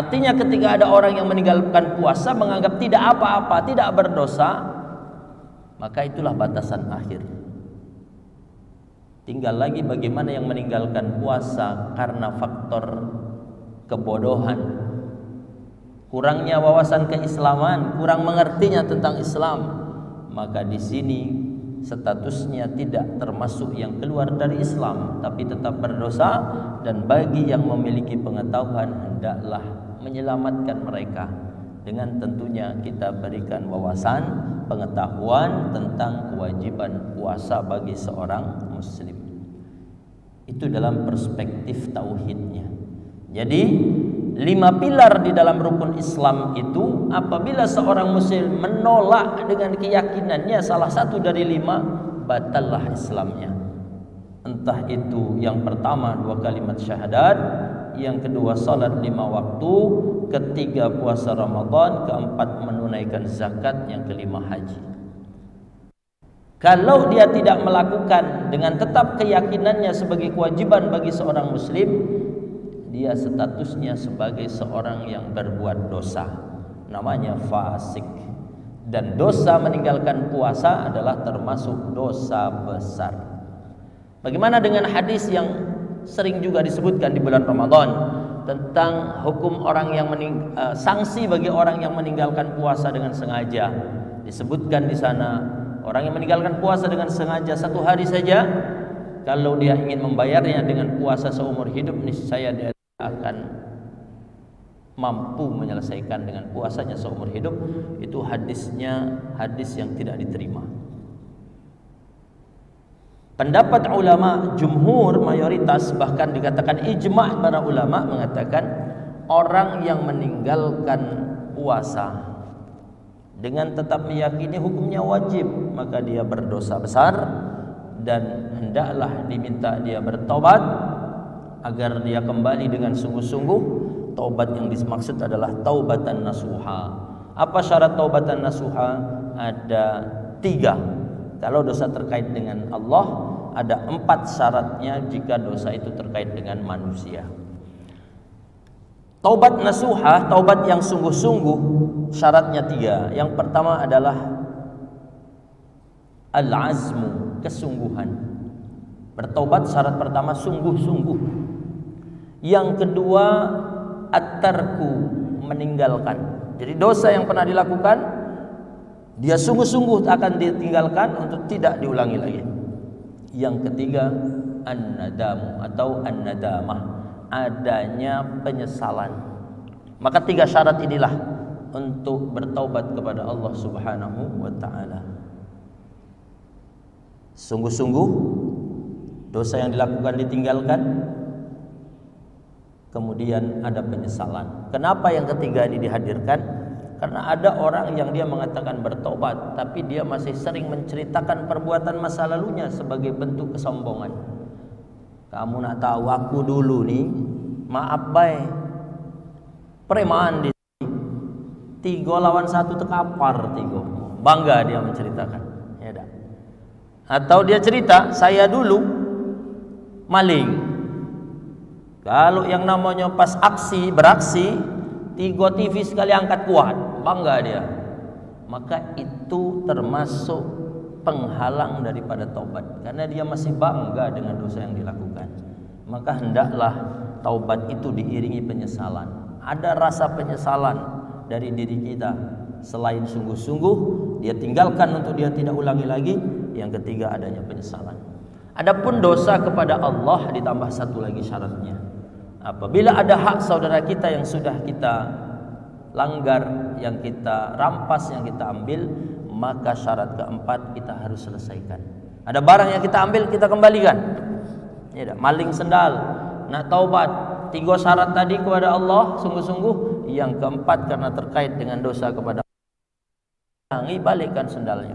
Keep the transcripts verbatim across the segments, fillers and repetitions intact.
Artinya ketika ada orang yang meninggalkan puasa menganggap tidak apa-apa, tidak berdosa, maka itulah batasan akhir. Tinggal lagi bagaimana yang meninggalkan puasa karena faktor kebodohan, kurangnya wawasan keislaman, kurang mengertinya tentang Islam, maka di sini statusnya tidak termasuk yang keluar dari Islam, tapi tetap berdosa. Dan bagi yang memiliki pengetahuan, hendaklah menyelamatkan mereka dengan tentunya kita berikan wawasan pengetahuan tentang kewajiban puasa bagi seorang muslim. Itu dalam perspektif tauhidnya. Jadi lima pilar di dalam rukun Islam itu, apabila seorang muslim menolak dengan keyakinannya salah satu dari lima, batallah Islamnya. Entah itu yang pertama dua kalimat syahadat, yang kedua salat lima waktu, ketiga puasa Ramadan, keempat menunaikan zakat, yang kelima haji. Kalau dia tidak melakukan dengan tetap keyakinannya sebagai kewajiban bagi seorang muslim, dia statusnya sebagai seorang yang berbuat dosa, namanya fasik. Dan dosa meninggalkan puasa adalah termasuk dosa besar. Bagaimana dengan hadis yang sering juga disebutkan di bulan Ramadan tentang hukum orang yang mening, uh, sanksi bagi orang yang meninggalkan puasa dengan sengaja? Disebutkan di sana, orang yang meninggalkan puasa dengan sengaja satu hari saja, kalau dia ingin membayarnya dengan puasa seumur hidup, niscaya dia akan mampu menyelesaikan dengan puasanya seumur hidup. Itu hadisnya hadis yang tidak diterima. Pendapat ulama jumhur, mayoritas, bahkan dikatakan ijma' para ulama mengatakan orang yang meninggalkan puasa dengan tetap meyakini hukumnya wajib, maka dia berdosa besar dan hendaklah diminta dia bertobat agar dia kembali dengan sungguh-sungguh. Taubat yang dimaksud adalah taubatan nasuha. Apa syarat taubatan nasuha? Ada tiga. Kalau dosa terkait dengan Allah, ada empat syaratnya jika dosa itu terkait dengan manusia. Taubat nasuha, taubat yang sungguh-sungguh, syaratnya tiga. Yang pertama adalah al-azmu, kesungguhan. Bertaubat syarat pertama sungguh-sungguh. Yang kedua at-tarku, meninggalkan. Jadi dosa yang pernah dilakukan, dia sungguh-sungguh akan ditinggalkan untuk tidak diulangi lagi. Yang ketiga an-nadamu atau an-nadamah, adanya penyesalan. Maka tiga syarat inilah untuk bertaubat kepada Allah Subhanahu wa taala. Sungguh-sungguh dosa yang dilakukan ditinggalkan, kemudian ada penyesalan. Kenapa yang ketiga ini dihadirkan? Karena ada orang yang dia mengatakan bertobat, tapi dia masih sering menceritakan perbuatan masa lalunya sebagai bentuk kesombongan. Kamu nak tahu aku dulu nih, maaf bay, preman di sini, tiga lawan satu terkapar tiga. Bangga dia menceritakan. Ya dah. Atau dia cerita, saya dulu maling. Kalau yang namanya pas aksi, beraksi, tiga T V sekali angkat kuat, bangga dia. Maka itu termasuk penghalang daripada taubat, karena dia masih bangga dengan dosa yang dilakukan. Maka hendaklah taubat itu diiringi penyesalan. Ada rasa penyesalan dari diri kita. Selain sungguh-sungguh dia tinggalkan untuk dia tidak ulangi lagi. Yang ketiga adanya penyesalan. Adapun dosa kepada Allah ditambah satu lagi syaratnya. Apabila ada hak saudara kita yang sudah kita langgar, yang kita rampas, yang kita ambil, maka syarat keempat kita harus selesaikan. Ada barang yang kita ambil, kita kembalikan. Ya, maling sendal, nak taubat, tiga syarat tadi kepada Allah sungguh-sungguh. Yang keempat karena terkait dengan dosa kepada Allah, balikkan sendalnya.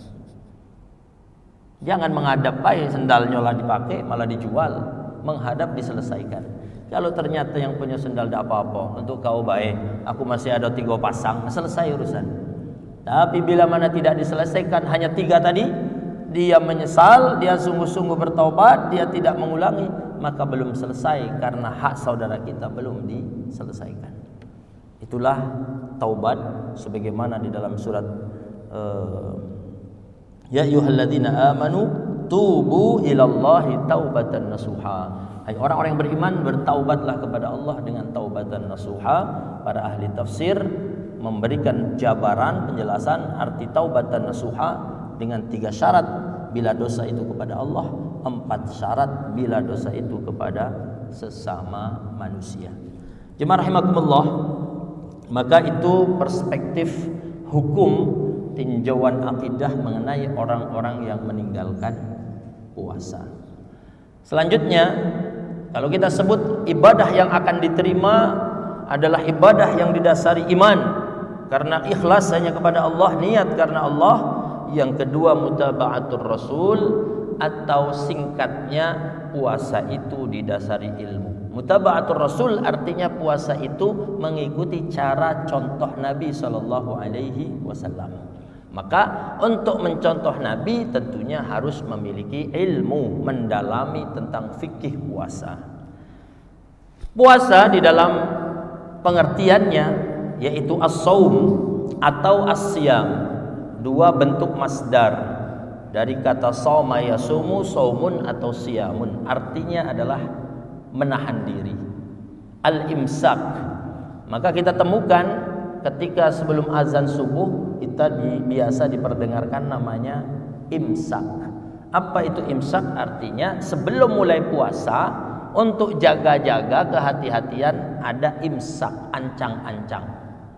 Jangan menghadap baik, sendalnya lah dipakai malah dijual. Menghadap diselesaikan. Kalau ternyata yang punya sendal tidak apa-apa, untuk kau baik, aku masih ada tiga pasang, selesai urusan. Tapi bila mana tidak diselesaikan hanya tiga tadi, dia menyesal, dia sungguh-sungguh bertaubat, dia tidak mengulangi, maka belum selesai karena hak saudara kita belum diselesaikan. Itulah taubat sebagaimana di dalam surat uh, Ya ayyuhalladzina amanu tubu ilallahi taubatan nasuha. Hai orang-orang yang beriman, bertaubatlah kepada Allah dengan taubatan nasuha. Para ahli tafsir memberikan jabaran penjelasan arti taubatan nasuha dengan tiga syarat bila dosa itu kepada Allah, empat syarat bila dosa itu kepada sesama manusia. Jemaah rahimakumullah, maka itu perspektif hukum tinjauan akidah mengenai orang-orang yang meninggalkan puasa. Selanjutnya, kalau kita sebut ibadah yang akan diterima adalah ibadah yang didasari iman karena ikhlas hanya kepada Allah, niat karena Allah. Yang kedua, mutaba'atur rasul, atau singkatnya puasa itu didasari ilmu. Mutaba'atur rasul artinya puasa itu mengikuti cara contoh Nabi sallallahu alaihi wasallam. Maka untuk mencontoh Nabi tentunya harus memiliki ilmu, mendalami tentang fikih puasa. Puasa di dalam pengertiannya yaitu as-saum atau as-siyam, dua bentuk masdar dari kata sauma yasumu, saumun atau siyamun, artinya adalah menahan diri, al-imsak. Maka kita temukan ketika sebelum azan subuh kita di, biasa diperdengarkan namanya imsak. Apa itu imsak? Artinya sebelum mulai puasa untuk jaga-jaga kehati-hatian ada imsak, ancang-ancang.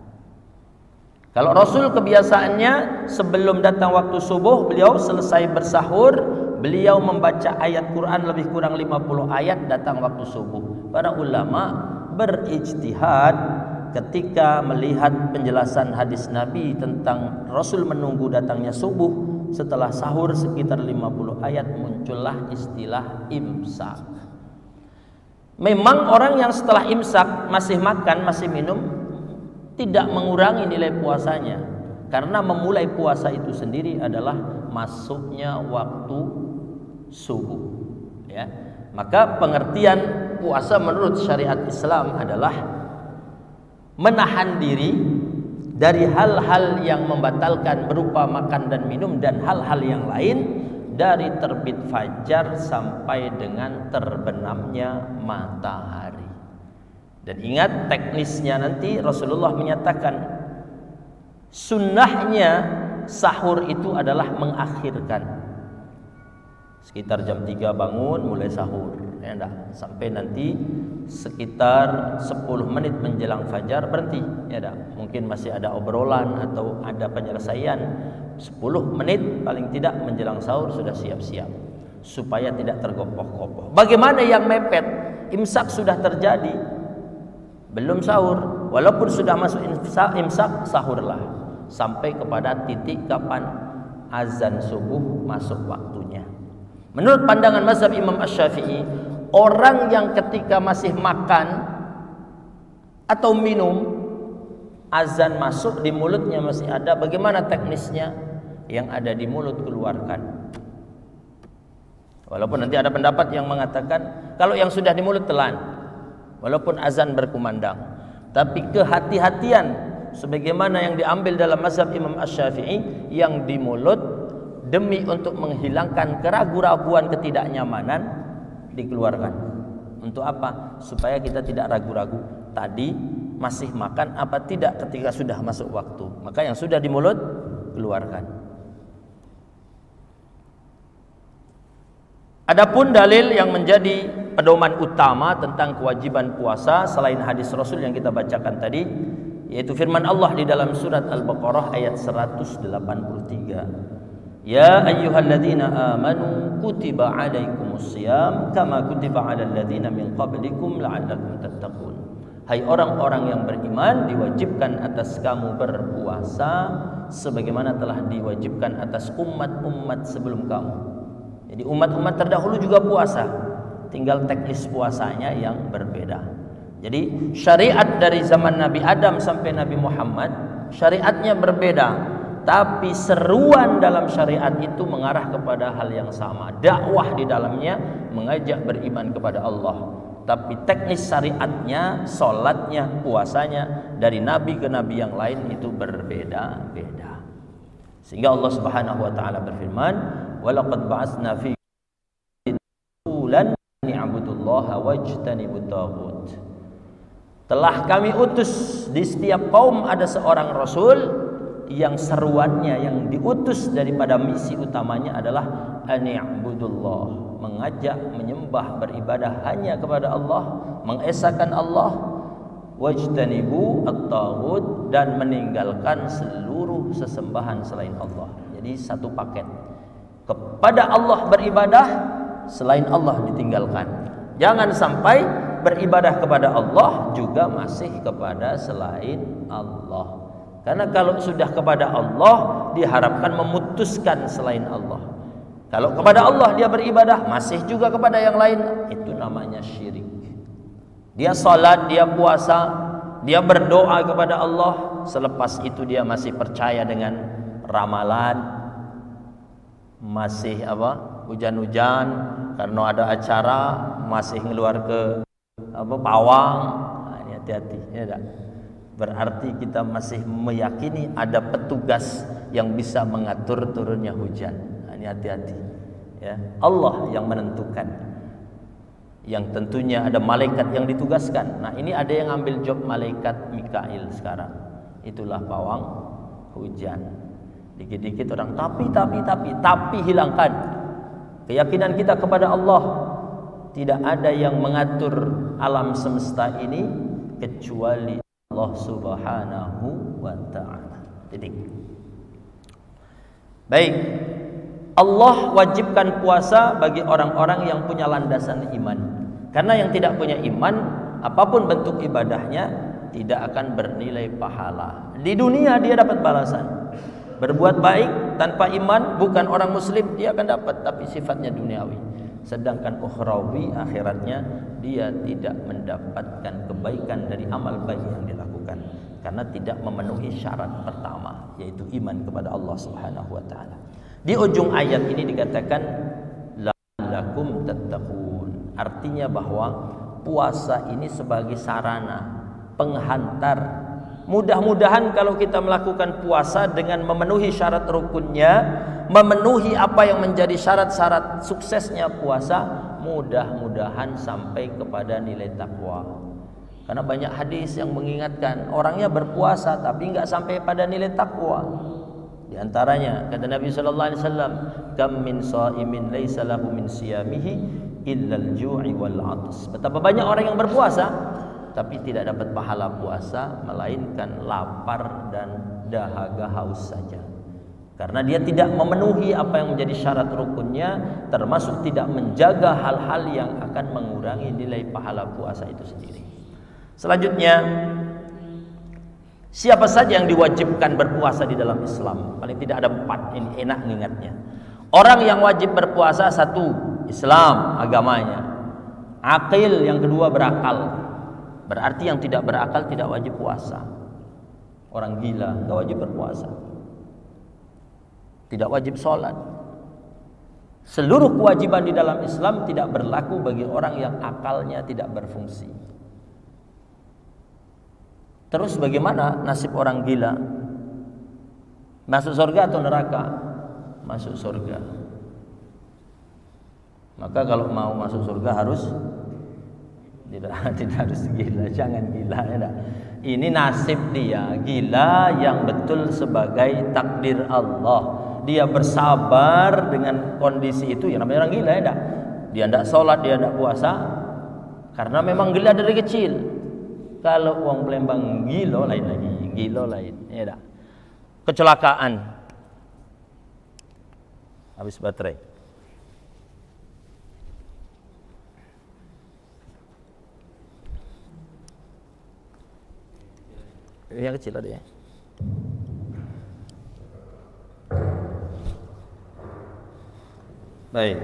Kalau Rasul kebiasaannya sebelum datang waktu subuh beliau selesai bersahur, beliau membaca ayat Quran lebih kurang lima puluh ayat datang waktu subuh. Para ulama berijtihad ketika melihat penjelasan hadis Nabi tentang Rasul menunggu datangnya subuh, setelah sahur sekitar lima puluh ayat muncullah istilah imsak. Memang orang yang setelah imsak masih makan, masih minum, tidak mengurangi nilai puasanya, karena memulai puasa itu sendiri adalah masuknya waktu subuh, ya. Maka pengertian puasa menurut syariat Islam adalah menahan diri dari hal-hal yang membatalkan berupa makan dan minum dan hal-hal yang lain dari terbit fajar sampai dengan terbenamnya matahari. Dan ingat teknisnya nanti Rasulullah menyatakan sunnahnya sahur itu adalah mengakhirkan. Sekitar jam tiga bangun mulai sahur, ya enggak, sampai nanti sekitar sepuluh menit menjelang fajar berhenti, ya enggak. Mungkin masih ada obrolan atau ada penyelesaian, sepuluh menit paling tidak menjelang sahur sudah siap-siap supaya tidak tergopoh-gopoh. Bagaimana yang mepet? Imsak sudah terjadi, belum sahur, walaupun sudah masuk imsak, imsak sahurlah sampai kepada titik kapan azan subuh masuk waktunya. Menurut pandangan mazhab Imam Asy-Syafi'i, orang yang ketika masih makan atau minum, azan masuk di mulutnya masih ada, bagaimana teknisnya? Yang ada di mulut keluarkan. Walaupun nanti ada pendapat yang mengatakan kalau yang sudah di mulut telan, walaupun azan berkumandang. Tapi kehati-hatian sebagaimana yang diambil dalam mazhab Imam Asy-Syafi'i, yang di mulut demi untuk menghilangkan keraguan-raguan, ketidaknyamanan dikeluarkan. Untuk apa? Supaya kita tidak ragu-ragu tadi masih makan apa tidak ketika sudah masuk waktu. Maka yang sudah di mulut keluarkan. Adapun dalil yang menjadi pedoman utama tentang kewajiban puasa selain hadis Rasul yang kita bacakan tadi, yaitu firman Allah di dalam surat Al-Baqarah ayat seratus delapan puluh tiga. Ya ayyuhalladzina amanu kutiba alaikumusiyam kama kutiba alal ladzina min qablikum la'allakum tattaqun. Hai orang-orang yang beriman, diwajibkan atas kamu berpuasa sebagaimana telah diwajibkan atas umat-umat sebelum kamu. Jadi umat-umat terdahulu juga puasa, tinggal teknis puasanya yang berbeda. Jadi syariat dari zaman Nabi Adam sampai Nabi Muhammad syariatnya berbeda, tapi seruan dalam syariat itu mengarah kepada hal yang sama. Dakwah di dalamnya mengajak beriman kepada Allah. tapi teknis syariatnya, sholatnya, puasanya dari nabi ke nabi yang lain itu berbeda-beda. Sehingga Allah Subhanahu wa taala berfirman, "Wa laqad ba'atsna fi rasulan ni'budullaha wajtanibut taghut." Telah kami utus di setiap kaum ada seorang rasul yang seruannya, yang diutus daripada misi utamanya adalah ani'budullah, mengajak, menyembah, beribadah hanya kepada Allah, mengesahkan Allah, wajtanibu at-taghut, dan meninggalkan seluruh sesembahan selain Allah. Jadi satu paket. Kepada Allah beribadah, selain Allah ditinggalkan. Jangan sampai beribadah kepada Allah juga masih kepada selain Allah. Karena kalau sudah kepada Allah, diharapkan memutuskan selain Allah. Kalau kepada Allah dia beribadah, masih juga kepada yang lain, itu namanya syirik. Dia salat, dia puasa, dia berdoa kepada Allah, selepas itu dia masih percaya dengan ramalan, masih apa? Hujan-hujan, karena ada acara, masih ngeluar ke apa pawang. Nah, ini hati-hati, ya tak? Berarti kita masih meyakini ada petugas yang bisa mengatur turunnya hujan. Nah, ini hati-hati. Ya, Allah yang menentukan. Yang tentunya ada malaikat yang ditugaskan. Nah, ini ada yang ambil job malaikat Mikail sekarang. Itulah pawang hujan. Dikit-dikit orang tapi tapi tapi tapi hilangkan keyakinan kita kepada Allah. Tidak ada yang mengatur alam semesta ini kecuali Allah Subhanahu wa ta'ala. Titik. Baik. Allah wajibkan puasa bagi orang-orang yang punya landasan iman. Karena yang tidak punya iman, apapun bentuk ibadahnya tidak akan bernilai pahala. Di dunia dia dapat balasan. Berbuat baik tanpa iman, bukan orang muslim, dia akan dapat, tapi sifatnya duniawi. Sedangkan ukhrawi, akhiratnya, dia tidak mendapatkan kebaikan dari amal baik yang dilakukan karena tidak memenuhi syarat pertama, yaitu iman kepada Allah Subhanahu wa taala. Di ujung ayat ini dikatakan la'allakum tattaqun. Artinya bahwa puasa ini sebagai sarana penghantar. Mudah-mudahan kalau kita melakukan puasa dengan memenuhi syarat rukunnya, memenuhi apa yang menjadi syarat-syarat suksesnya puasa, mudah-mudahan sampai kepada nilai takwa. Karena banyak hadis yang mengingatkan orangnya berpuasa tapi enggak sampai pada nilai takwa. Di antaranya kata Nabi sallallahu alaihi wasallam, "Kam min shaimin laisa lahu min siyamihi illa al-ju'i wal 'atas." Betapa banyak orang yang berpuasa tapi tidak dapat pahala puasa melainkan lapar dan dahaga haus saja. Karena dia tidak memenuhi apa yang menjadi syarat rukunnya, termasuk tidak menjaga hal-hal yang akan mengurangi nilai pahala puasa itu sendiri. Selanjutnya, siapa saja yang diwajibkan berpuasa di dalam Islam? Paling tidak ada empat, ini enak mengingatnya. Orang yang wajib berpuasa, satu, Islam agamanya. Aqil, yang kedua berakal. Berarti yang tidak berakal tidak wajib puasa. Orang gila tidak wajib berpuasa. Tidak wajib sholat. Seluruh kewajiban di dalam Islam tidak berlaku bagi orang yang akalnya tidak berfungsi. Terus bagaimana nasib orang gila? Masuk surga atau neraka? Masuk surga. Maka kalau mau masuk surga harus tidak, tidak harus gila, jangan gila ya. Ini nasib dia, gila yang betul sebagai takdir Allah. Dia bersabar dengan kondisi itu, ya namanya orang gila ya. Dia tidak sholat, dia tidak puasa karena memang gila dari kecil. Kalau uang Palembang gilo lain lagi, gilo lain ya. Kecelakaan, habis baterai. Yang kecil ada ya. Baik.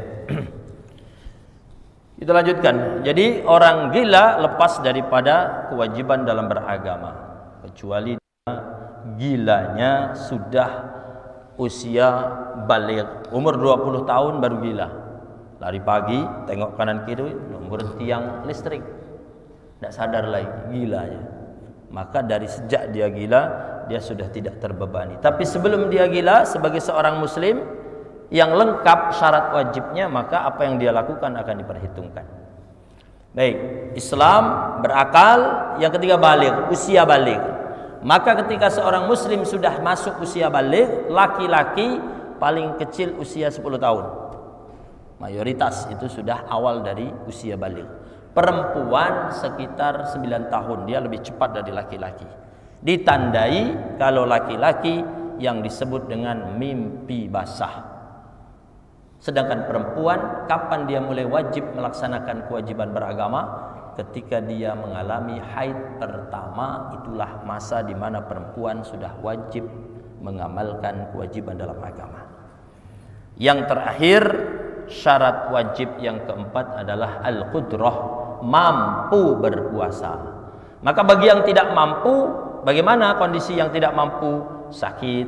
Kita lanjutkan. Jadi orang gila lepas daripada kewajiban dalam beragama, kecuali gilanya sudah usia baligh, umur dua puluh tahun baru gila. lari pagi, tengok kanan kiri, nunggu tiang listrik, tidak sadar lagi, gilanya. Maka dari sejak dia gila, dia sudah tidak terbebani. Tapi sebelum dia gila, sebagai seorang muslim yang lengkap syarat wajibnya, maka apa yang dia lakukan akan diperhitungkan. Baik, Islam berakal. Yang ketiga baligh, usia baligh. Maka ketika seorang muslim sudah masuk usia baligh, laki-laki paling kecil usia sepuluh tahun. Mayoritas itu sudah awal dari usia baligh. Perempuan sekitar sembilan tahun, dia lebih cepat dari laki-laki. Ditandai kalau laki-laki yang disebut dengan mimpi basah. Sedangkan perempuan, kapan dia mulai wajib melaksanakan kewajiban beragama? Ketika dia mengalami haid pertama, itulah masa di mana perempuan sudah wajib mengamalkan kewajiban dalam agama. Yang terakhir, syarat wajib yang keempat adalah al-qudrah, mampu berpuasa. Maka bagi yang tidak mampu, bagaimana kondisi yang tidak mampu? Sakit,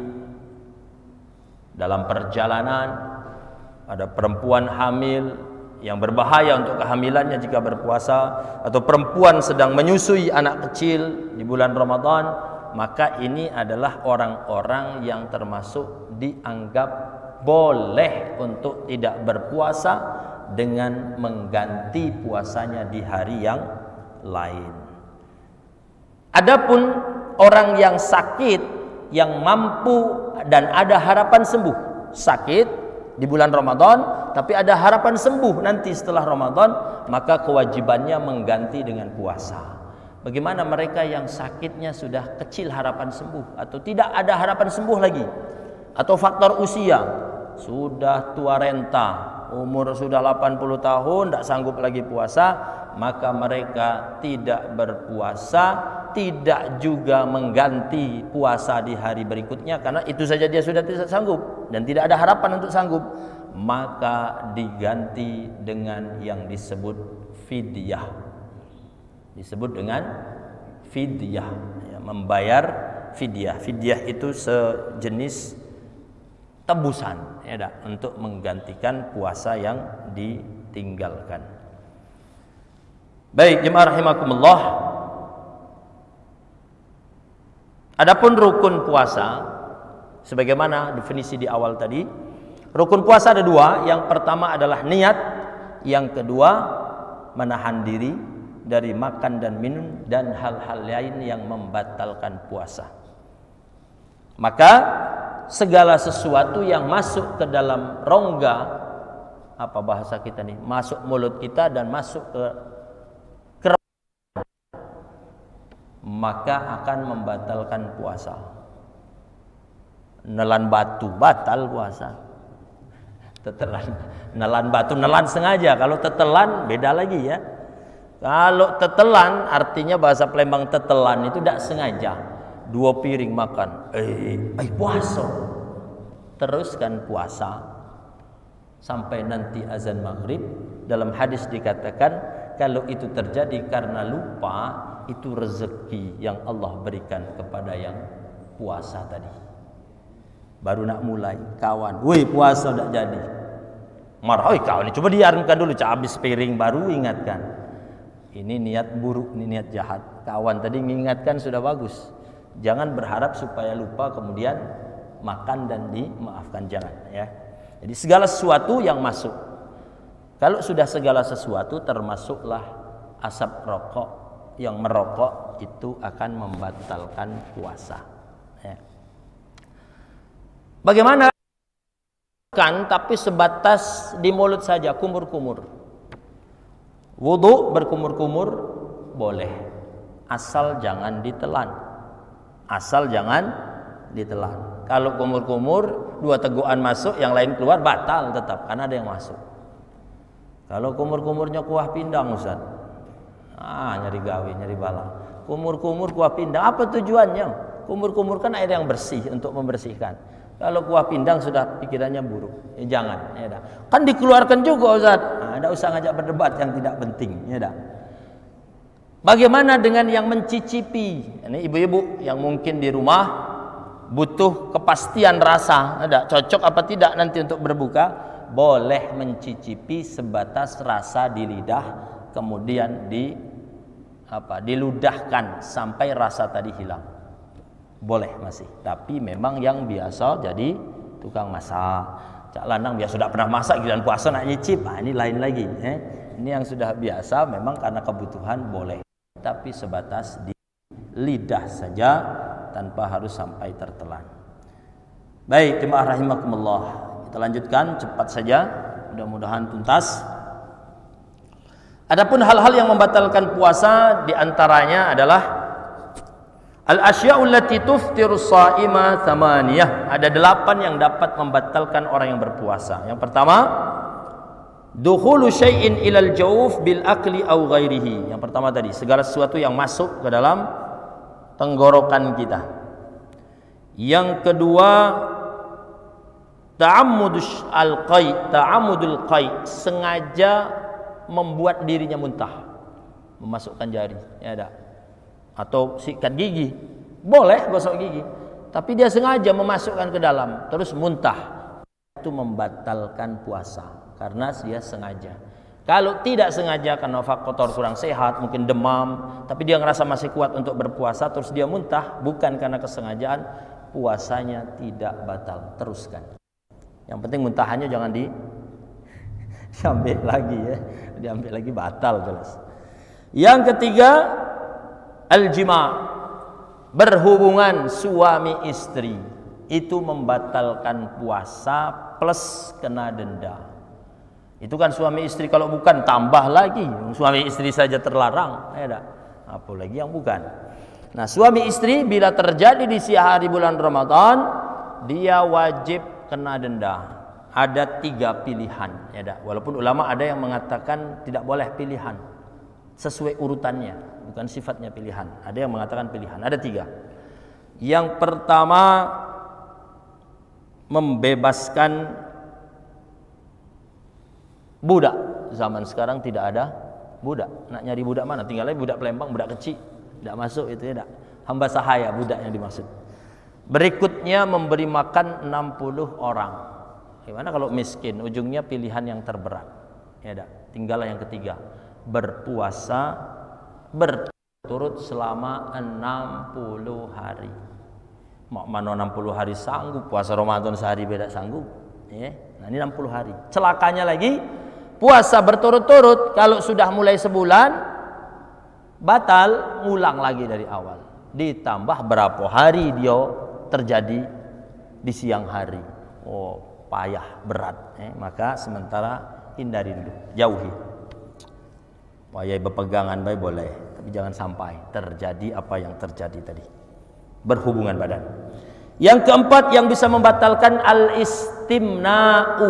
dalam perjalanan, ada perempuan hamil yang berbahaya untuk kehamilannya jika berpuasa, atau perempuan sedang menyusui anak kecil di bulan Ramadan, maka ini adalah orang-orang yang termasuk dianggap boleh untuk tidak berpuasa dengan mengganti puasanya di hari yang lain. Adapun orang yang sakit, yang mampu dan ada harapan sembuh, sakit di bulan Ramadan tapi ada harapan sembuh nanti setelah Ramadan, maka kewajibannya mengganti dengan puasa. Bagaimana mereka yang sakitnya sudah kecil harapan sembuh, atau tidak ada harapan sembuh lagi, atau faktor usia, sudah tua renta, umur sudah delapan puluh tahun, tidak sanggup lagi puasa, maka mereka tidak berpuasa, tidak juga mengganti puasa di hari berikutnya, karena itu saja dia sudah tidak sanggup dan tidak ada harapan untuk sanggup. Maka diganti dengan yang disebut fidyah, disebut dengan fidyah, ya, membayar fidyah. Fidyah itu sejenis tebusan, ya, dah, untuk menggantikan puasa yang ditinggalkan. Baik, jemaah rahimakumullah. Adapun rukun puasa, sebagaimana definisi di awal tadi, rukun puasa ada dua. Yang pertama adalah niat, yang kedua menahan diri dari makan dan minum dan hal-hal lain yang membatalkan puasa. Maka segala sesuatu yang masuk ke dalam rongga, apa bahasa kita nih, masuk mulut kita dan masuk ke kerongga, maka akan membatalkan puasa. Nelan batu batal puasa. Tetelan, nelan batu, nelan sengaja. Kalau tetelan beda lagi ya. Kalau tetelan artinya bahasa Palembang tetelan itu tidak sengaja. Dua piring makan, eh, eh puasa. Teruskan puasa sampai nanti azan maghrib. Dalam hadis dikatakan kalau itu terjadi karena lupa, itu rezeki yang Allah berikan kepada yang puasa tadi. Baru nak mulai, kawan, woi puasa udah jadi. Marah, oi kawan, coba diarumkan dulu, habis piring baru ingatkan. Ini niat buruk, ini niat jahat. Kawan tadi mengingatkan sudah bagus. Jangan berharap supaya lupa kemudian makan dan dimaafkan, jangan ya. Jadi segala sesuatu yang masuk. Kalau sudah segala sesuatu termasuklah asap rokok, yang merokok itu akan membatalkan puasa. Ya. Bagaimana? Kan, tapi sebatas di mulut saja, kumur-kumur. Wudu berkumur-kumur boleh, asal jangan ditelan. Asal jangan ditelan. Kalau kumur-kumur, dua tegukan masuk, yang lain keluar, batal tetap, karena ada yang masuk. Kalau kumur-kumurnya kuah pindang, Ustaz, ah nyari gawe, nyari bala. Kumur-kumur kuah pindang, apa tujuannya? Kumur-kumur kan air yang bersih untuk membersihkan. Kalau kuah pindang sudah pikirannya buruk, ya jangan. Ya dah. Kan dikeluarkan juga, Ustaz. Nah, tidak usah ngajak berdebat yang tidak penting. Ya dah. Bagaimana dengan yang mencicipi? Ini ibu-ibu yang mungkin di rumah butuh kepastian rasa, ada cocok apa tidak nanti untuk berbuka. boleh mencicipi sebatas rasa di lidah, kemudian di apa diludahkan sampai rasa tadi hilang. Boleh masih, tapi memang yang biasa jadi tukang masak. Cak lanang biasa sudah pernah masak giliran puasa nak nyicip, ah, ini lain lagi. Eh? Ini yang sudah biasa memang karena kebutuhan boleh, tapi sebatas di lidah saja tanpa harus sampai tertelan. Baik, jemaah rahimakumullah, kita lanjutkan cepat saja, mudah-mudahan tuntas. Adapun hal-hal yang membatalkan puasa diantaranya adalah al-asya'ul lati tuftiru sha'ima thamaniyah. Ada delapan yang dapat membatalkan orang yang berpuasa. Yang pertama, dukhulu syai'in ilal jawf bil akli aw ghairihi. Yang pertama tadi, segala sesuatu yang masuk ke dalam tenggorokan kita. Yang kedua, ta'ammudus al-qai, ta'ammudul qai, sengaja membuat dirinya muntah, memasukkan jari, ya ada. Atau sikat gigi, boleh gosok gigi, tapi dia sengaja memasukkan ke dalam terus muntah, itu membatalkan puasa karena dia sengaja. Kalau tidak sengaja karena faktor kurang sehat, mungkin demam, tapi dia ngerasa masih kuat untuk berpuasa terus dia muntah, bukan karena kesengajaan, puasanya tidak batal, teruskan. Yang penting muntahannya jangan di diambil lagi ya, diambil lagi batal jelas. Yang ketiga, al-jima, berhubungan suami istri, itu membatalkan puasa plus kena denda. Itu kan suami istri, kalau bukan tambah lagi, suami istri saja terlarang, ya, apalagi yang bukan. Nah, suami istri bila terjadi di siang hari bulan Ramadan, dia wajib kena denda. Ada tiga pilihan, ya dah. Walaupun ulama ada yang mengatakan tidak boleh pilihan, sesuai urutannya, bukan sifatnya pilihan. Ada yang mengatakan pilihan. Ada tiga. Yang pertama, membebaskan budak. Zaman sekarang tidak ada budak. Nak nyari budak mana? Tinggal aja budak Palembang, budak kecil, tidak masuk itu ya dah. Hamba sahaya budak yang dimaksud. Berikutnya, memberi makan enam puluh orang. Gimana kalau miskin? Ujungnya pilihan yang terberat. Ya dah. Tinggallah yang ketiga, berpuasa berturut selama enam puluh hari. Mak mana enam puluh hari sanggup, puasa Ramadan sehari beda sanggup. Ya. Nah, ini enam puluh hari. Celakanya lagi, puasa berturut-turut kalau sudah mulai sebulan batal, ngulang lagi dari awal. Ditambah berapa hari dia terjadi di siang hari. Oh, payah, berat, eh, maka sementara hindari dulu, jauhi. Wayai berpegangan baik boleh, tapi jangan sampai terjadi apa yang terjadi tadi, berhubungan badan. Yang keempat yang bisa membatalkan al-istimna'u,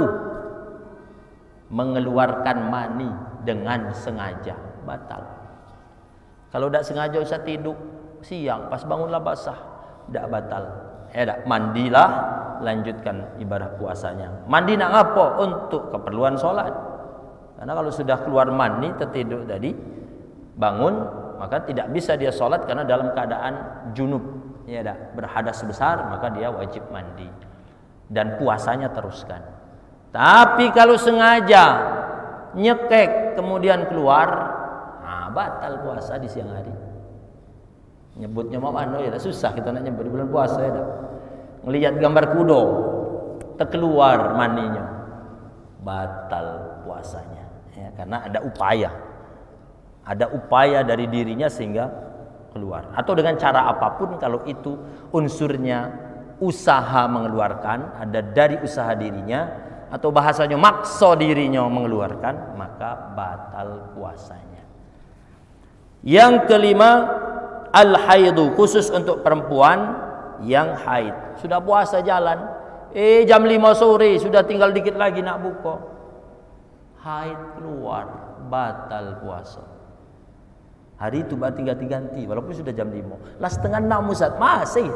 mengeluarkan mani dengan sengaja, batal. Kalau tidak sengaja usah tidur siang, pas bangunlah basah, tidak batal. Eh, tak, mandilah, lanjutkan ibadah puasanya. Mandi nak apa? Untuk keperluan sholat. Karena kalau sudah keluar mani tertidur tadi, bangun, maka tidak bisa dia sholat karena dalam keadaan junub, ya tak, berhadas besar, maka dia wajib mandi dan puasanya teruskan. Tapi kalau sengaja nyekek kemudian keluar, nah, batal puasa di siang hari. Nyebutnya mau anu ya, susah kita nak nyebut di bulan puasa ya. Ngelihat gambar kudo terkeluar maninya, batal puasanya ya, karena ada upaya. Ada upaya dari dirinya sehingga keluar. Atau dengan cara apapun, kalau itu unsurnya usaha mengeluarkan, ada dari usaha dirinya, atau bahasanya maksa dirinya mengeluarkan, maka batal puasanya. Yang kelima, al-haidu, khusus untuk perempuan yang haid. Sudah puasa jalan, eh jam lima sore sudah tinggal dikit lagi nak buka, haid keluar, batal puasa. Hari itu berarti ganti-ganti, walaupun sudah jam lima. Lah setengah enam Ustaz, masih.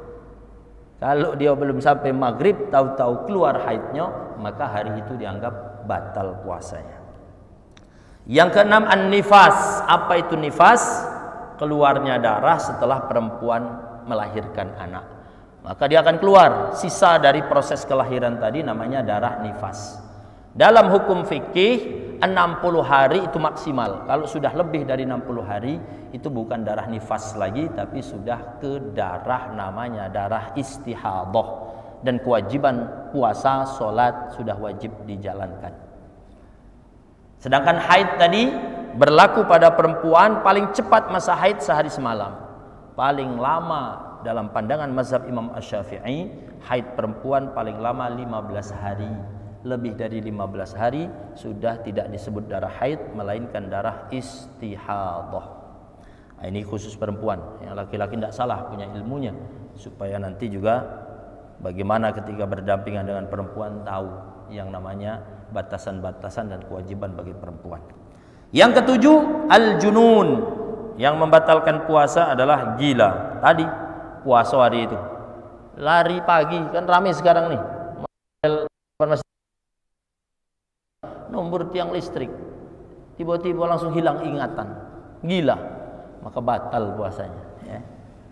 Kalau dia belum sampai maghrib, tahu-tahu keluar haidnya, maka hari itu dianggap batal puasanya. Yang keenam, an-nifas. Apa itu nifas? Keluarnya darah setelah perempuan melahirkan anak. Maka dia akan keluar sisa dari proses kelahiran tadi, namanya darah nifas. Dalam hukum fikih enam puluh hari itu maksimal. Kalau sudah lebih dari enam puluh hari itu bukan darah nifas lagi, tapi sudah ke darah namanya darah istihadah. Dan kewajiban puasa, sholat sudah wajib dijalankan. Sedangkan haid tadi berlaku pada perempuan paling cepat masa haid sehari semalam. Paling lama dalam pandangan mazhab Imam Asy-Syafi'i, haid perempuan paling lama lima belas hari. Lebih dari lima belas hari sudah tidak disebut darah haid, melainkan darah istihadah. Nah, ini khusus perempuan. Yang laki-laki tidak salah punya ilmunya, supaya nanti juga bagaimana ketika berdampingan dengan perempuan tahu yang namanya batasan-batasan dan kewajiban bagi perempuan. Yang ketujuh, al-junun. Yang membatalkan puasa adalah gila. Tadi puasa hari itu lari pagi, kan ramai sekarang nih nomor tiang listrik, tiba-tiba langsung hilang ingatan, gila, maka batal puasanya ya.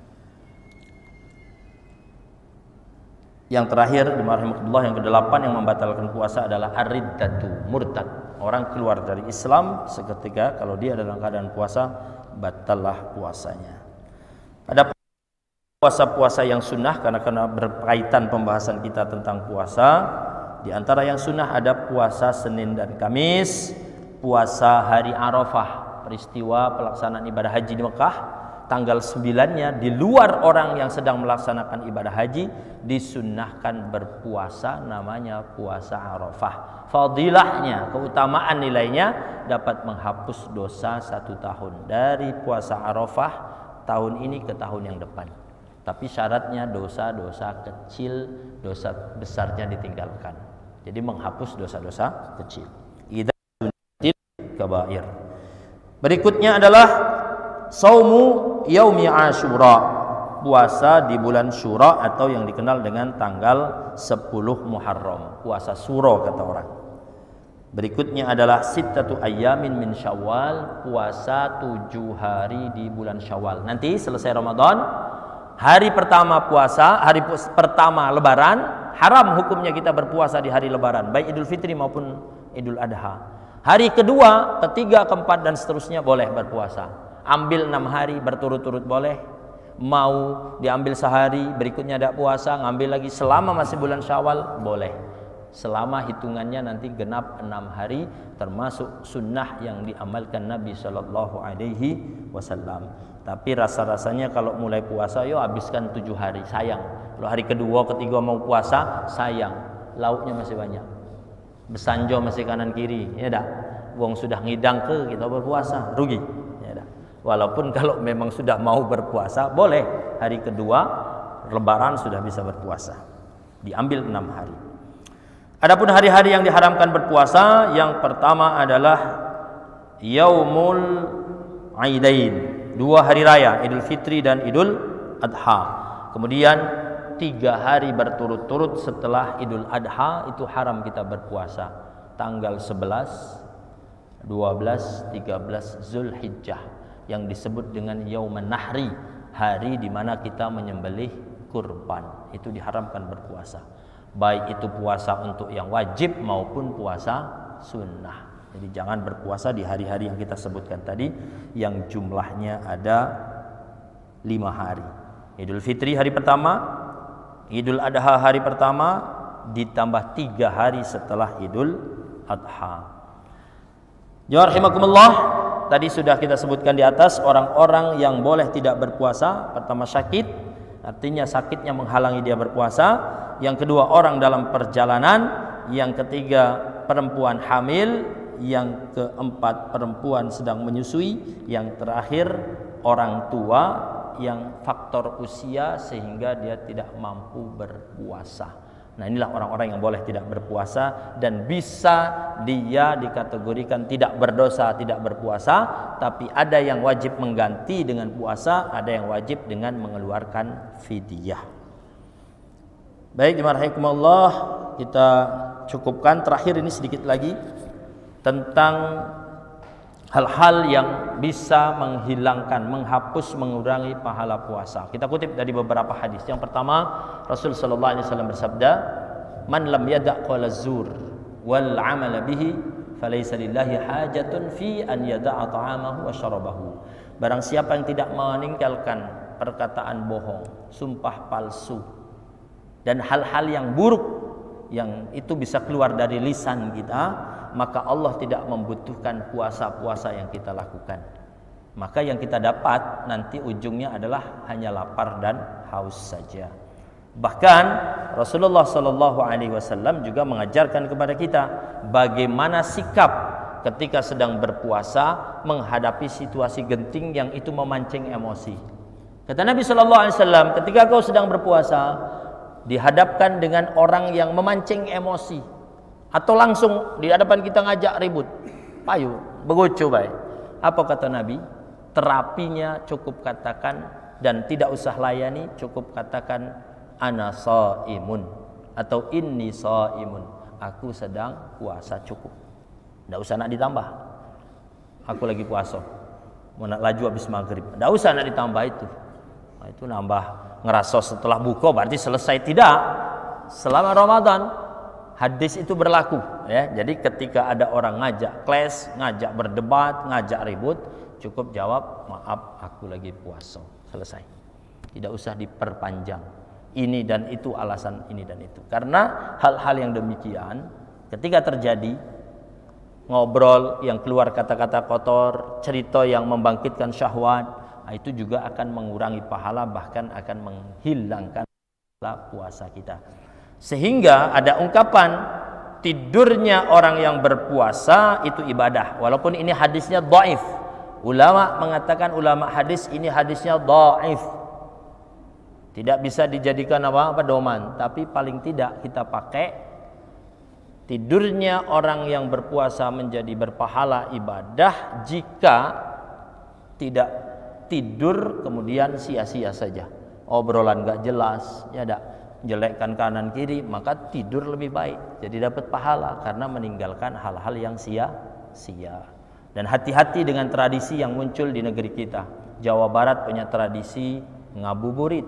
Yang terakhir, bismillahirrahmanirrahim, yang kedelapan yang membatalkan puasa adalah ar-riddatu, murtad. Orang keluar dari Islam seketika kalau dia dalam keadaan puasa, batallah puasanya. Ada puasa-puasa yang sunnah, karena karena berkaitan pembahasan kita tentang puasa. Di antara yang sunnah ada puasa Senin dan Kamis, puasa hari Arafah, peristiwa pelaksanaan ibadah haji di Mekah. Tanggal sembilannya di luar orang yang sedang melaksanakan ibadah haji disunnahkan berpuasa, namanya puasa Arafah. Fadilahnya, keutamaan nilainya dapat menghapus dosa satu tahun dari puasa Arafah tahun ini ke tahun yang depan. Tapi syaratnya dosa-dosa kecil, dosa besarnya ditinggalkan. Jadi menghapus dosa-dosa kecil. Idza sunnatil kabair. Berikutnya adalah saumu yaumi Asyura, puasa di bulan Syura atau yang dikenal dengan tanggal sepuluh Muharram, puasa Syura kata orang. Berikutnya adalah sittatu ayyamin min Syawal, puasa tujuh hari di bulan Syawal. Nanti selesai Ramadan, hari pertama puasa, hari pertama Lebaran, haram hukumnya kita berpuasa di hari Lebaran, baik Idul Fitri maupun Idul Adha. Hari kedua, ketiga, keempat dan seterusnya boleh berpuasa. Ambil enam hari berturut-turut boleh, mau diambil sehari berikutnya ada puasa, ngambil lagi selama masih bulan Syawal boleh, selama hitungannya nanti genap enam hari, termasuk sunnah yang diamalkan Nabi Shallallahu Alaihi Wasallam. Tapi rasa-rasanya kalau mulai puasa, yo habiskan tujuh hari, sayang. Kalau hari kedua, ketiga mau puasa, sayang, lauknya masih banyak, besanjo masih kanan kiri, ya dah. Wong sudah ngidang ke kita berpuasa, rugi. Walaupun kalau memang sudah mau berpuasa, boleh hari kedua Lebaran sudah bisa berpuasa, diambil enam hari. Adapun hari-hari yang diharamkan berpuasa, yang pertama adalah Yaumul Aidain, dua hari raya, Idul Fitri dan Idul Adha. Kemudian tiga hari berturut-turut setelah Idul Adha itu haram kita berpuasa, tanggal sebelas, dua belas, tiga belas Zulhijjah, yang disebut dengan Yauman Nahri, hari di mana kita menyembelih kurban. Itu diharamkan berpuasa, baik itu puasa untuk yang wajib maupun puasa sunnah. Jadi jangan berpuasa di hari-hari yang kita sebutkan tadi, yang jumlahnya ada lima hari. Idul Fitri hari pertama, Idul Adha hari pertama, ditambah tiga hari setelah Idul Adha. Ya rahimakumullah. Tadi sudah kita sebutkan di atas orang-orang yang boleh tidak berpuasa. Pertama sakit, artinya sakitnya menghalangi dia berpuasa. Yang kedua orang dalam perjalanan. Yang ketiga perempuan hamil. Yang keempat perempuan sedang menyusui. Yang terakhir orang tua yang faktor usia sehingga dia tidak mampu berpuasa. Nah, inilah orang-orang yang boleh tidak berpuasa dan bisa dia dikategorikan tidak berdosa, tidak berpuasa, tapi ada yang wajib mengganti dengan puasa, ada yang wajib dengan mengeluarkan fidyah. Baik, bismillahirrahmanirrahim, kita cukupkan. Terakhir ini sedikit lagi tentang hal-hal yang bisa menghilangkan, menghapus, mengurangi pahala puasa. Kita kutip dari beberapa hadis. Yang pertama, Rasul sallallahu alaihi wasallam bersabda, "Man lam yada' qaula zur wal 'amala bihi falaysa lillahi hajatun fi an yada'a ta'amahu wa syarabahu. Barang siapa yang tidak meninggalkan perkataan bohong, sumpah palsu, dan hal-hal yang buruk yang itu bisa keluar dari lisan kita, maka Allah tidak membutuhkan puasa-puasa yang kita lakukan. Maka yang kita dapat nanti ujungnya adalah hanya lapar dan haus saja. Bahkan Rasulullah Shallallahu Alaihi Wasallam juga mengajarkan kepada kita bagaimana sikap ketika sedang berpuasa menghadapi situasi genting yang itu memancing emosi. Kata Nabi Shallallahu Alaihi Wasallam, ketika kau sedang berpuasa dihadapkan dengan orang yang memancing emosi, atau langsung di hadapan kita ngajak ribut, payu, begoco baik. Apa kata Nabi? Terapinya cukup katakan, dan tidak usah layani, cukup katakan ana shaimun atau inni shaimun, aku sedang puasa, cukup. Tidak usah nak ditambah, aku lagi puasa, mau nak laju habis maghrib, tidak usah nak ditambah itu. Nah, itu nambah ngerasa setelah buka berarti selesai, tidak. Selama Ramadan hadis itu berlaku ya. Jadi ketika ada orang ngajak kles, ngajak berdebat, ngajak ribut, cukup jawab, maaf aku lagi puasa, selesai. Tidak usah diperpanjang ini dan itu, alasan ini dan itu. Karena hal-hal yang demikian ketika terjadi, ngobrol yang keluar kata-kata kotor, cerita yang membangkitkan syahwat, itu juga akan mengurangi pahala, bahkan akan menghilangkan pahala puasa kita. Sehingga ada ungkapan tidurnya orang yang berpuasa itu ibadah, walaupun ini hadisnya dhaif. Ulama mengatakan, ulama hadis, ini hadisnya dhaif, tidak bisa dijadikan apa pedoman, tapi paling tidak kita pakai tidurnya orang yang berpuasa menjadi berpahala ibadah jika tidak tidur kemudian sia-sia saja, obrolan gak jelas, ya dak, jelekkan kanan kiri, maka tidur lebih baik, jadi dapat pahala karena meninggalkan hal-hal yang sia-sia. Dan hati-hati dengan tradisi yang muncul di negeri kita. Jawa Barat punya tradisi ngabuburit,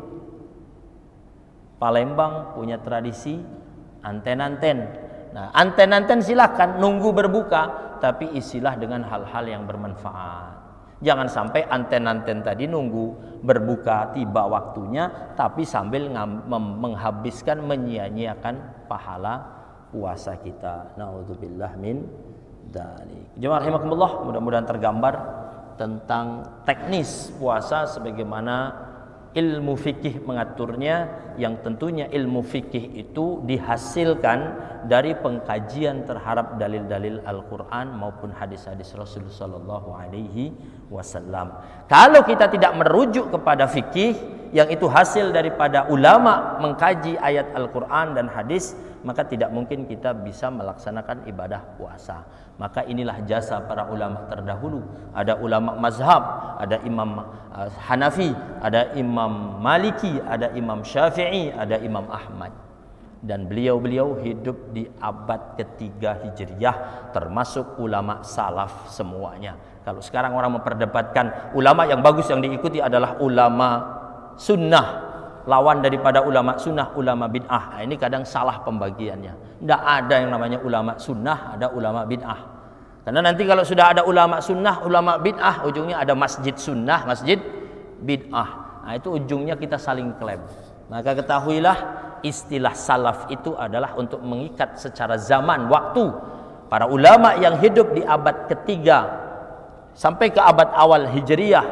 Palembang punya tradisi anten-anten. Nah, anten-anten silahkan nunggu berbuka, tapi isilah dengan hal-hal yang bermanfaat. Jangan sampai anten-anten tadi nunggu berbuka tiba waktunya, tapi sambil menghabiskan, menyia-nyiakan pahala puasa kita. Na'udzubillah min dzalik. Jemaah rahimakumullah, mudah-mudahan tergambar tentang teknis puasa sebagaimana ilmu fikih mengaturnya, yang tentunya ilmu fikih itu dihasilkan dari pengkajian terhadap dalil-dalil Al-Quran maupun hadis-hadis Rasulullah Sallallahu Alaihi Wasallam. Kalau kita tidak merujuk kepada fikih yang itu hasil daripada ulama mengkaji ayat Al-Quran dan hadis, maka tidak mungkin kita bisa melaksanakan ibadah puasa. Maka inilah jasa para ulama terdahulu. Ada ulama mazhab, ada imam uh, Hanafi, ada imam Maliki, ada imam Syafi'i, ada imam Ahmad. Dan beliau-beliau hidup di abad ketiga Hijriyah, termasuk ulama salaf semuanya. Kalau sekarang orang memperdebatkan ulama yang bagus yang diikuti adalah ulama sunnah, lawan daripada ulama sunnah ulama bid'ah. Nah, ini kadang salah pembagiannya. Tidak ada yang namanya ulama sunnah, ada ulama bid'ah. Karena nanti kalau sudah ada ulama sunnah, ulama bid'ah, ujungnya ada masjid sunnah, masjid bid'ah. Nah, itu ujungnya kita saling klaim. Maka ketahuilah istilah salaf itu adalah untuk mengikat secara zaman, waktu. Para ulama yang hidup di abad ketiga sampai ke abad awal Hijriyah,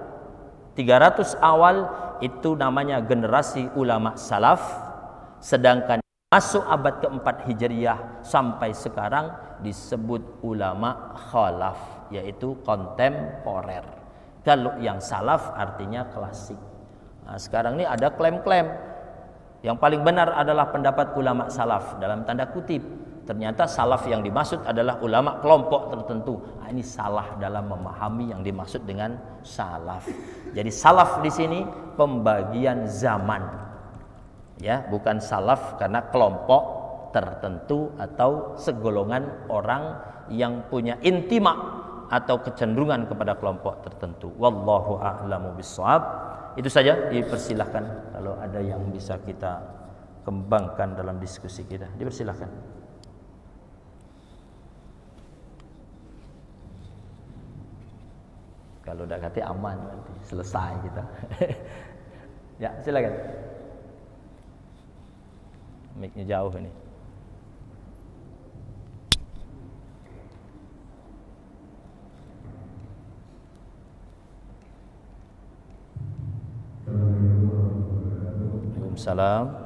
tiga ratus awal, itu namanya generasi ulama salaf. Sedangkan masuk abad keempat Hijriyah sampai sekarang disebut ulama khalaf, yaitu kontemporer. Kalau yang salaf artinya klasik. Nah, sekarang ini ada klaim-klaim yang paling benar adalah pendapat ulama salaf dalam tanda kutip. Ternyata salaf yang dimaksud adalah ulama kelompok tertentu. Nah, ini salah dalam memahami yang dimaksud dengan salaf. Jadi salaf di sini pembagian zaman, ya, bukan salaf karena kelompok tertentu atau segolongan orang yang punya intima atau kecenderungan kepada kelompok tertentu. Wallahu a'lamu bishawab. Itu saja, dipersilahkan kalau ada yang bisa kita kembangkan dalam diskusi kita, dipersilahkan. Kalau udah kata aman nanti selesai kita. Ya, silakan. Mic-nya jauh ini. Waalaikumsalam.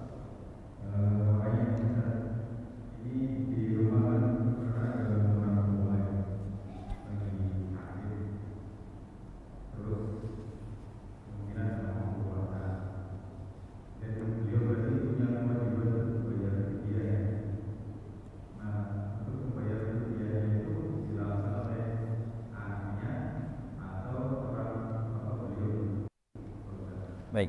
Baik.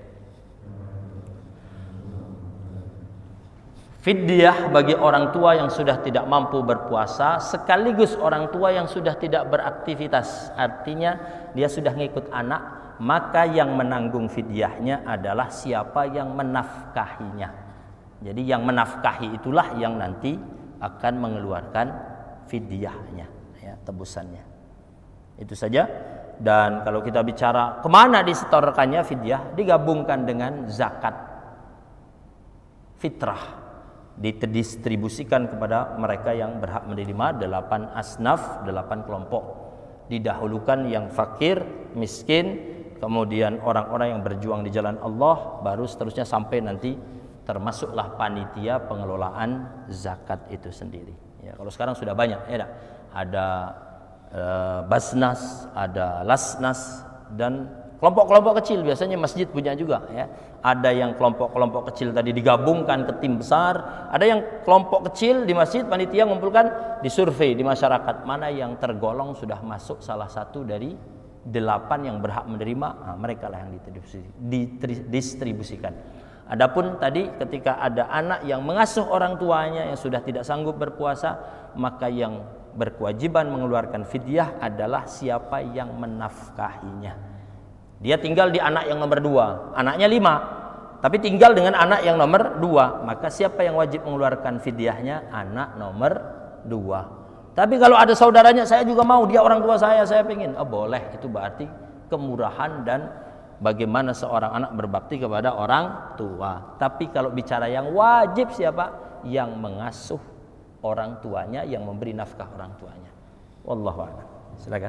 Fidyah bagi orang tua yang sudah tidak mampu berpuasa, sekaligus orang tua yang sudah tidak beraktivitas. Artinya dia sudah ngikut anak, maka yang menanggung fidyahnya adalah siapa yang menafkahinya. Jadi yang menafkahi itulah yang nanti akan mengeluarkan fidyahnya, ya, tebusannya. Itu saja. Dan kalau kita bicara kemana disetorkannya fidyah, digabungkan dengan zakat fitrah, didistribusikan kepada mereka yang berhak menerima, delapan asnaf, delapan kelompok. Didahulukan yang fakir, miskin, kemudian orang-orang yang berjuang di jalan Allah, baru seterusnya sampai nanti termasuklah panitia pengelolaan zakat itu sendiri. Ya, kalau sekarang sudah banyak, ya, ada Uh, Basnas, ada Lasnas, dan kelompok-kelompok kecil biasanya masjid punya juga, ya. Ada yang kelompok-kelompok kecil tadi digabungkan ke tim besar, ada yang kelompok kecil di masjid panitia mengumpulkan, disurvei di masyarakat mana yang tergolong sudah masuk salah satu dari delapan yang berhak menerima, nah, mereka lah yang didistribusikan. Adapun tadi ketika ada anak yang mengasuh orang tuanya yang sudah tidak sanggup berpuasa, maka yang berkewajiban mengeluarkan fidyah adalah siapa yang menafkahinya. Dia tinggal di anak yang nomor dua, anaknya lima, tapi tinggal dengan anak yang nomor dua, maka siapa yang wajib mengeluarkan fidyahnya? Anak nomor dua. Tapi kalau ada saudaranya, saya juga mau, dia orang tua saya, saya pengen, oh boleh, itu berarti kemurahan dan bagaimana seorang anak berbakti kepada orang tua. Tapi kalau bicara yang wajib siapa? Yang mengasuh orang tuanya, yang memberi nafkah orang tuanya. Wallahu a'lam. Silakan.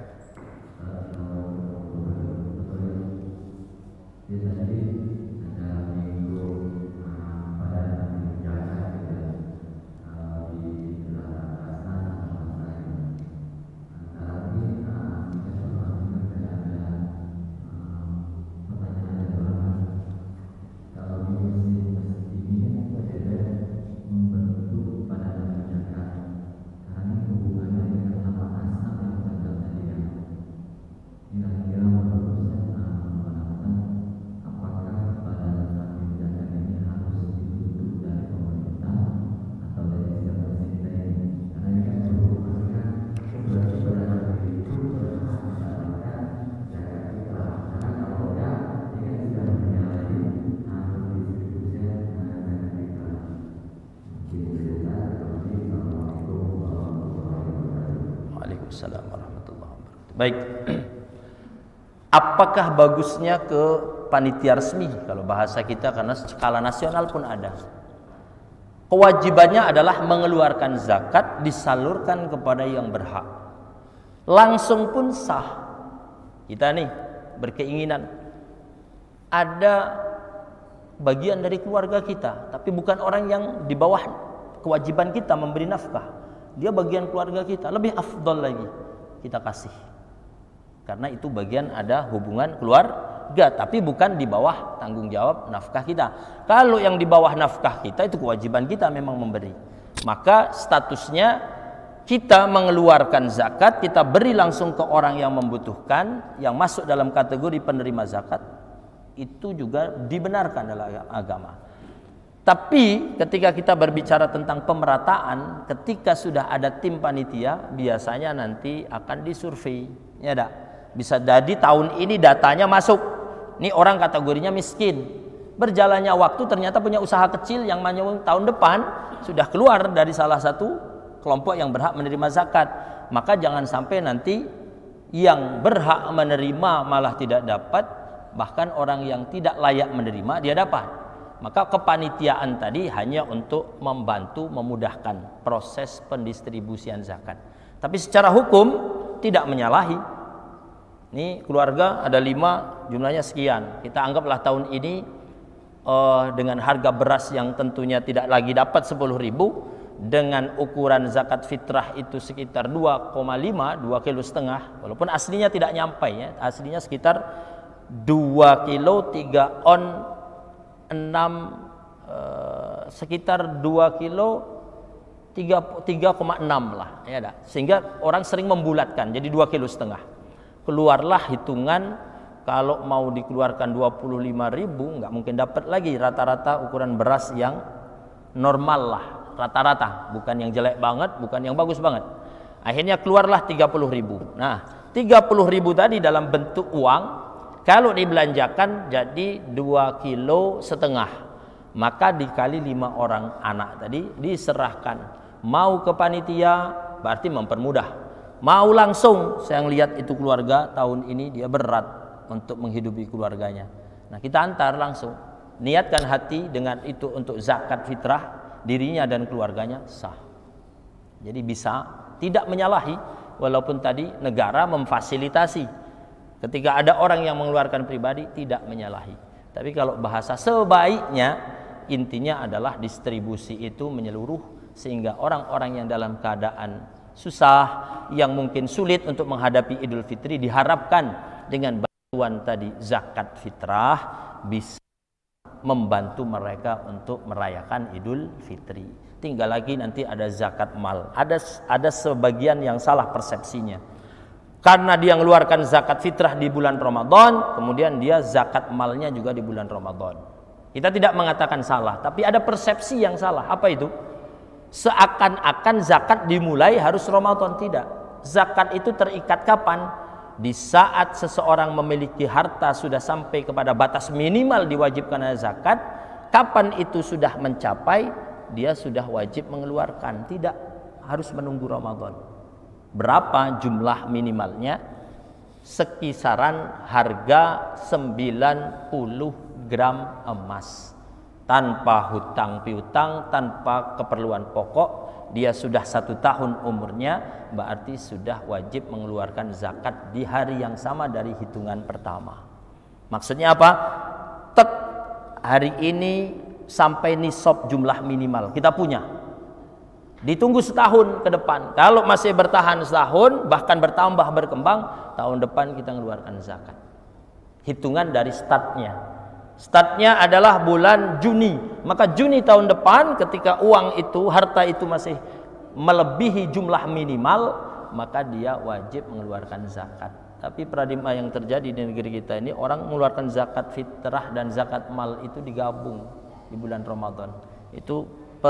Waalaikumsalam warahmatullahi wabarakatuh. Baik. Apakah bagusnya ke panitia resmi kalau bahasa kita, karena skala nasional pun ada. Kewajibannya adalah mengeluarkan zakat, disalurkan kepada yang berhak. Langsung pun sah. Kita nih berkeinginan ada bagian dari keluarga kita, tapi bukan orang yang di bawah kewajiban kita memberi nafkah. Dia bagian keluarga kita, lebih afdol lagi kita kasih. Karena itu bagian ada hubungan keluarga, tapi bukan di bawah tanggung jawab nafkah kita. Kalau yang di bawah nafkah kita, itu kewajiban kita memang memberi. Maka statusnya kita mengeluarkan zakat, kita beri langsung ke orang yang membutuhkan, yang masuk dalam kategori penerima zakat, itu juga dibenarkan dalam agama. Tapi ketika kita berbicara tentang pemerataan, ketika sudah ada tim panitia, biasanya nanti akan disurvei, ya dak? Bisa jadi tahun ini datanya masuk, ini orang kategorinya miskin, berjalannya waktu ternyata punya usaha kecil yang manyung tahun depan sudah keluar dari salah satu kelompok yang berhak menerima zakat. Maka jangan sampai nanti yang berhak menerima malah tidak dapat, bahkan orang yang tidak layak menerima dia dapat. Maka kepanitiaan tadi hanya untuk membantu memudahkan proses pendistribusian zakat. Tapi secara hukum tidak menyalahi. Ini keluarga ada lima, jumlahnya sekian. Kita anggaplah tahun ini uh, dengan harga beras yang tentunya tidak lagi dapat sepuluh ribu, dengan ukuran zakat fitrah itu sekitar dua koma lima, dua kilo setengah, walaupun aslinya tidak nyampe ya, aslinya sekitar dua kilo tiga on enam, eh, sekitar dua kilo tiga koma enam lah ya dah. Sehingga orang sering membulatkan jadi dua kilo setengah. Keluarlah hitungan kalau mau dikeluarkan dua puluh lima ribu nggak mungkin dapat lagi rata-rata ukuran beras yang normal lah, rata-rata, bukan yang jelek banget, bukan yang bagus banget. Akhirnya keluarlah tiga puluh ribu. Nah, tiga puluh ribu tadi dalam bentuk uang, kalau dibelanjakan jadi dua kilo setengah, maka dikali lima orang anak tadi diserahkan. Mau ke panitia berarti mempermudah. Mau langsung, saya lihat itu keluarga tahun ini dia berat untuk menghidupi keluarganya. Nah, kita antar langsung. Niatkan hati dengan itu untuk zakat fitrah, dirinya dan keluarganya sah. Jadi bisa, tidak menyalahi, walaupun tadi negara memfasilitasi. Ketika ada orang yang mengeluarkan pribadi tidak menyalahi. Tapi kalau bahasa sebaiknya, intinya adalah distribusi itu menyeluruh, sehingga orang-orang yang dalam keadaan susah, yang mungkin sulit untuk menghadapi Idul Fitri, diharapkan dengan bantuan tadi zakat fitrah bisa membantu mereka untuk merayakan Idul Fitri. Tinggal lagi nanti ada zakat mal. Ada ada sebagian yang salah persepsinya. Karena dia mengeluarkan zakat fitrah di bulan Ramadan, kemudian dia zakat malnya juga di bulan Ramadan. Kita tidak mengatakan salah, tapi ada persepsi yang salah. Apa itu? Seakan-akan zakat dimulai harus Ramadan. Tidak. Zakat itu terikat kapan? Di saat seseorang memiliki harta sudah sampai kepada batas minimal diwajibkan zakat, kapan itu sudah mencapai, dia sudah wajib mengeluarkan. Tidak harus menunggu Ramadan. Berapa jumlah minimalnya? Sekisaran harga sembilan puluh gram emas. Tanpa hutang piutang, tanpa keperluan pokok, dia sudah satu tahun umurnya, berarti sudah wajib mengeluarkan zakat di hari yang sama dari hitungan pertama. Maksudnya apa? Tek, hari ini sampai nisab jumlah minimal kita punya. Ditunggu setahun ke depan. Kalau masih bertahan setahun, bahkan bertambah berkembang, tahun depan kita mengeluarkan zakat. Hitungan dari startnya. Startnya adalah bulan Juni. Maka Juni tahun depan ketika uang itu, harta itu masih melebihi jumlah minimal, maka dia wajib mengeluarkan zakat. Tapi paradigma yang terjadi di negeri kita ini, orang mengeluarkan zakat fitrah dan zakat mal itu digabung di bulan Ramadan. Itu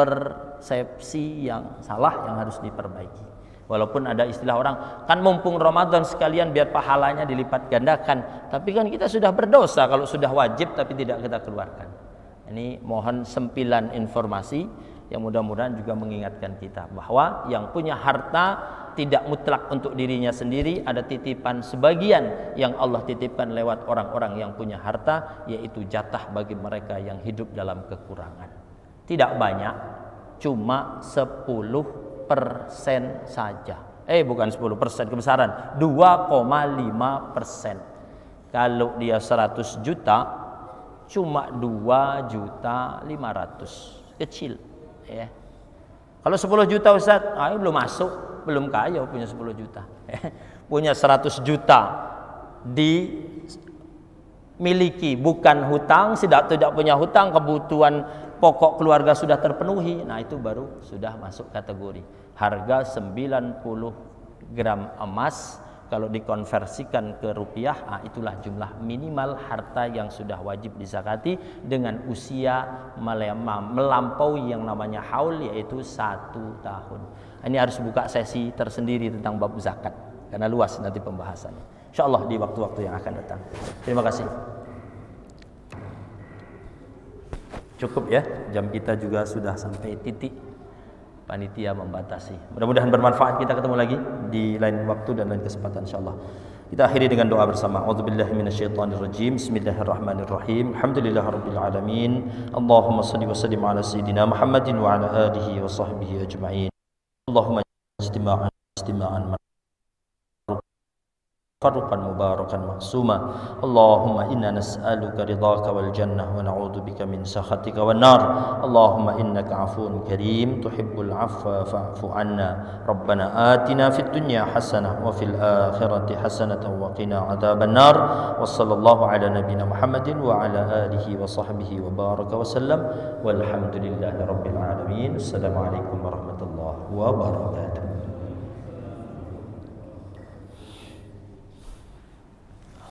persepsi yang salah yang harus diperbaiki. Walaupun ada istilah orang, kan mumpung Ramadan sekalian biar pahalanya dilipat gandakan. Tapi kan kita sudah berdosa kalau sudah wajib tapi tidak kita keluarkan. Ini mohon sempilan informasi yang mudah-mudahan juga mengingatkan kita bahwa yang punya harta tidak mutlak untuk dirinya sendiri, ada titipan sebagian yang Allah titipkan lewat orang-orang yang punya harta, yaitu jatah bagi mereka yang hidup dalam kekurangan. Tidak banyak, cuma sepuluh persen saja. Eh bukan sepuluh persen kebesaran, dua koma lima persen. Kalau dia seratus juta, cuma dua juta lima ratus. Kecil ya. Kalau sepuluh juta Ustaz, ah, belum masuk, belum kaya punya sepuluh juta. Punya seratus juta dimiliki, bukan hutang, tidak tidak punya hutang, kebutuhan pokok keluarga sudah terpenuhi. Nah, itu baru sudah masuk kategori harga sembilan puluh gram emas. Kalau dikonversikan ke rupiah, nah itulah jumlah minimal harta yang sudah wajib dizakati dengan usia melampaui yang namanya haul, yaitu satu tahun. Ini harus buka sesi tersendiri tentang bab zakat karena luas nanti pembahasannya. Insyaallah di waktu-waktu yang akan datang. Terima kasih. Cukup ya, jam kita juga sudah sampai titik. panitia membatasi. Mudah-mudahan bermanfaat. Kita ketemu lagi di lain waktu dan lain kesempatan insyaallah. Kita akhiri dengan doa bersama. A'udzubillahi minasyaitonirrajim. Bismillahirrahmanirrahim. Alhamdulillahirabbil alamin. Allahumma shalli wa sallim ala sayidina Muhammadin wa ala alihi wa sahbihi ajma'in. Allahumma istima'an istima'an farqan mubarakan maksuma. Allahumma inna nas'aluka ridhaka wal jannah wa na'udzu bika min sakhatika wan nar. Allahumma innaka 'afuwun karim tuhibbul 'afwa fa'fu 'anna. Rabbana atina fid dunya hasanah wa fil akhirati hasanatan wa qina 'adzaban nar. Wa sallallahu ala nabiyyina Muhammadin wa ala alihi wa sahbihi wa baraka wa sallam. Walhamdulillahi rabbil alamin. Assalamualaikum warahmatullahi wabarakatuh.